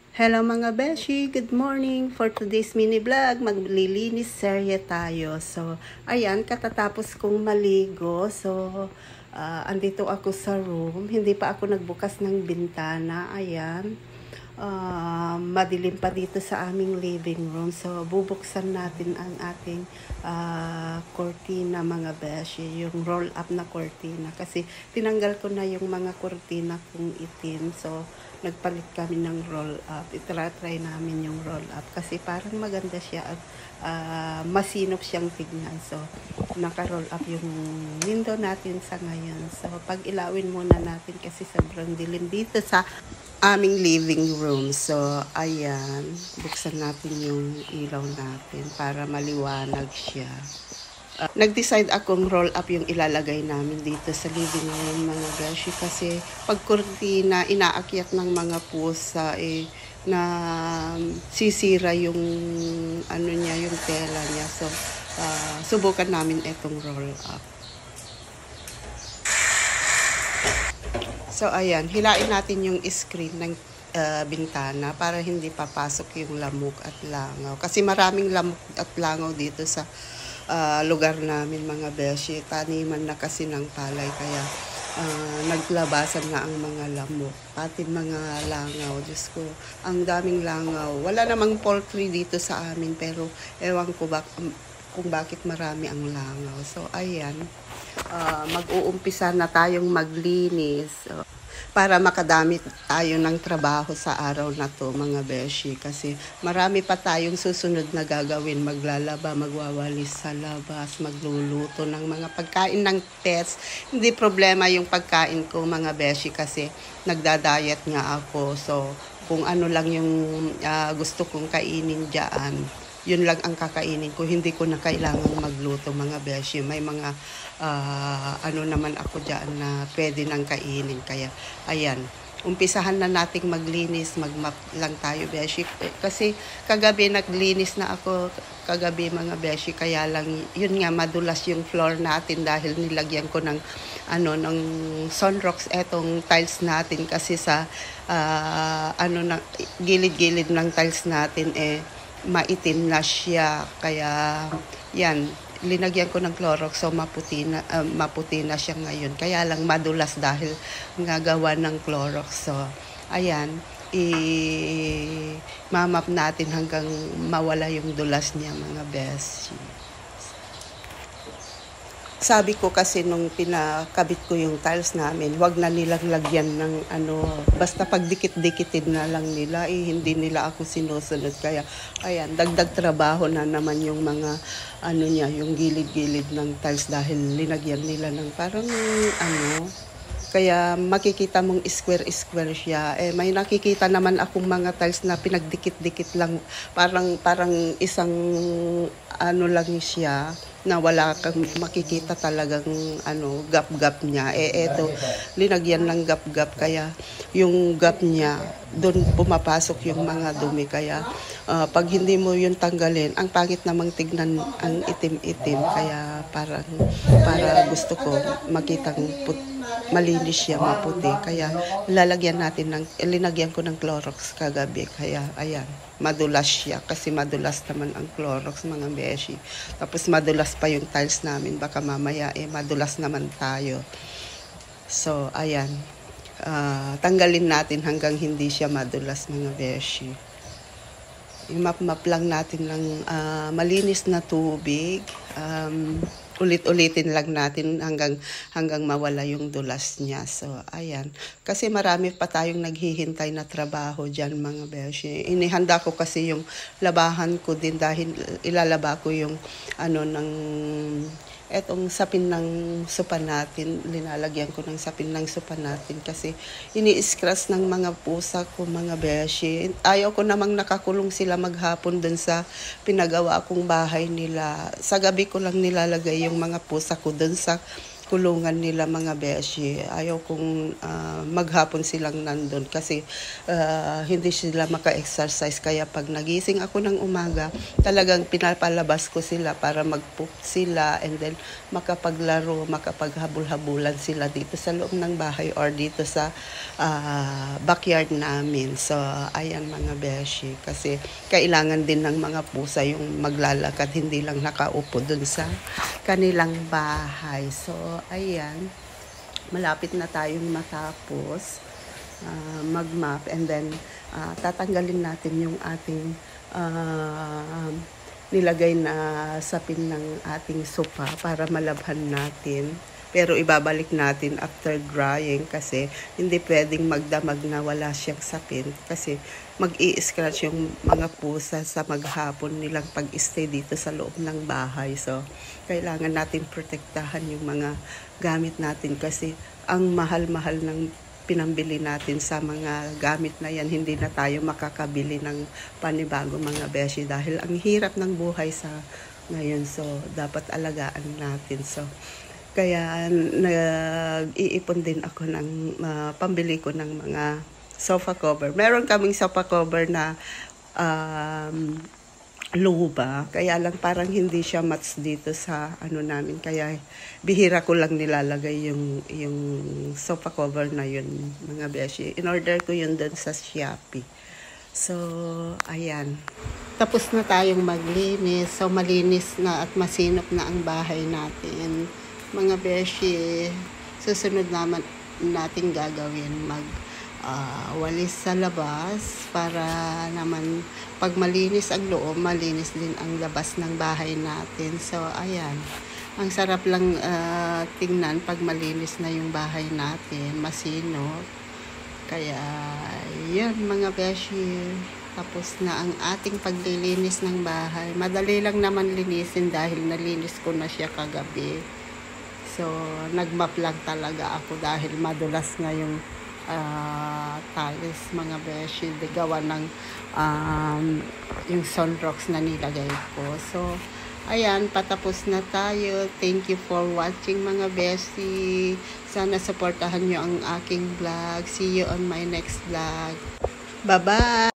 Hello mga beshi, good morning. For today's mini vlog, maglilinis serye tayo. So, ayan, katatapos kong maligo. So, andito ako sa room. Hindi pa ako nagbukas ng bintana. Ayan. Madilim pa dito sa aming living room. So, bubuksan natin ang ating cortina mga beshi. Yung roll up na cortina. Kasi tinanggal ko na yung mga cortina kong itim. So, nagpalit kami ng roll up. Itry namin yung roll up kasi parang maganda siya at masinop siyang tignan. So, naka-roll up yung window natin sa ngayon. So, pag ilawin muna natin kasi sobrang dilim dito sa aming living room. So, ayan. Buksan natin yung ilaw natin para maliwanag siya. Nag-decide akong roll up yung ilalagay namin dito sa living room mga beshi kasi pag kurtina inaakyat ng mga pusa na sisira yung ano niya, yung tela niya. So subukan namin itong roll up. So ayan, hilain natin yung screen ng bintana para hindi papasok yung lamok at langaw kasi maraming lamok at langaw dito sa lugar namin mga beshi. Taniman na kasi ng palay kaya naglabasan nga ang mga lamok pati mga langaw. Diyos ko, ang daming langaw. Wala namang poultry dito sa amin pero ewan ko kung bakit marami ang langaw. So ayan, mag-uumpisa na tayong maglinis para makadami tayo ng trabaho sa araw na to mga beshi kasi marami pa tayong susunod na gagawin. Maglalaba, magwawalis sa labas, magluluto ng mga pagkain ng pets. Hindi problema yung pagkain ko mga beshi kasi nagda-diet nga ako. So kung ano lang yung gusto kong kainin dyan, yun lang ang kakainin ko. Hindi ko na kailangang magluto mga beshi. May mga ano naman ako dyan na pwede nang kainin. Kaya ayan, umpisahan na nating maglinis. Mag-map lang tayo beshi. Kasi kagabi naglinis na ako kagabi mga beshi. Kaya lang yun nga, madulas yung floor natin dahil nilagyan ko ng ng Sunrox etong tiles natin kasi sa gilid-gilid ng tiles natin maitim na siya. Kaya yan, linagyan ko ng Clorox so maputi na siya ngayon. Kaya lang madulas dahil ngagawa ng Clorox. So ayan, mamap natin hanggang mawala yung dulas niya mga best. Sabi ko kasi nung pinakabit ko yung tiles namin, wag na nilang lagyan ng basta pag dikit-dikitin na lang nila, hindi nila ako sinusunod. Kaya ayan, dagdag trabaho na naman yung mga niya, yung gilid-gilid ng tiles dahil linagyan nila ng parang kaya makikita mong square siya. May nakikita naman akong mga tiles na pinagdikit-dikit lang, parang isang lang siya na wala kang makikita talagang gap-gap niya. Eto, linagyan ng gap-gap kaya yung gap niya, doon pumapasok yung mga dumi. Kaya pag hindi mo yun tanggalin, ang pangit namang tignan ang itim-itim. Kaya para gusto ko makitang malinis siya, maputi. Kaya linagyan ko ng Clorox kagabi. Kaya ayan, madulas siya kasi madulas naman ang Clorox mga beshi. Tapos madulas pa yung tiles namin, baka mamaya madulas naman tayo. So ayan, tanggalin natin hanggang hindi siya madulas mga beshi. I-map lang natin ng malinis na tubig. Ulit-ulitin lang natin hanggang mawala yung dulas niya. So ayan, kasi marami pa tayong naghihintay na trabaho dyan mga beshi. Inihanda ko kasi yung labahan ko din dahil ilalaba ko yung etong sapin ng sopa natin. Linalagyan ko ng sapin ng sopa natin kasi ini-scratch ng mga pusa ko mga beshi. Ayaw ko namang nakakulong sila maghapon dun sa pinagawa kong bahay nila. Sa gabi ko lang nilalagay yung mga pusa ko dun sa kulungan nila mga beshi. Ayaw kong maghapon silang nandun kasi hindi sila maka-exercise. Kaya pag nagising ako ng umaga, talagang pinapalabas ko sila para mag-poop sila and then makapaglaro, makapaghabol-habulan sila dito sa loob ng bahay or dito sa backyard namin. So, ayan mga beshi. Kasi kailangan din ng mga pusa yung maglalakad, hindi lang nakaupo dun sa kanilang bahay. So, ayan. Malapit na tayong matapos mag-map and then tatanggalin natin yung ating nilagay na sapin ng ating sopa para malabhan natin. Pero ibabalik natin after drying kasi hindi pwedeng magdamag na wala siyang sapin kasi mag-i-scratch yung mga pusa sa maghapon nilang pag-stay dito sa loob ng bahay. So, kailangan natin protektahan yung mga gamit natin kasi ang mahal-mahal ng pinambili natin sa mga gamit na yan, hindi na tayo makakabili ng panibago mga beshi dahil ang hirap ng buhay sa ngayon. So, dapat alagaan natin. So, kaya nag-iipon din ako ng pambili ko ng mga sofa cover. Meron kaming sofa cover na luba. Kaya lang parang hindi siya match dito sa ano namin. Kaya bihira ko lang nilalagay yung sofa cover na yun mga beshi. In-order ko yun dun sa Shopee. So, ayan. Tapos na tayong maglinis. So, malinis na at masinop na ang bahay natin. Mga beshi, susunod naman natin gagawin walis sa labas para naman pag malinis ang loob, malinis din ang labas ng bahay natin. So, ayan. Ang sarap lang tingnan pag malinis na yung bahay natin, masinop. Kaya, yan mga beshi. Tapos na ang ating paglilinis ng bahay. Madali lang naman linisin dahil nalinis ko na siya kagabi. So, nagmap lang talaga ako dahil madulas nga yung tiles mga beshi. Gawa ng yung sunrocks na nilagay ko. So, ayan, patapos na tayo. Thank you for watching mga beshi. Sana supportahan nyo ang aking vlog. See you on my next vlog. Bye-bye!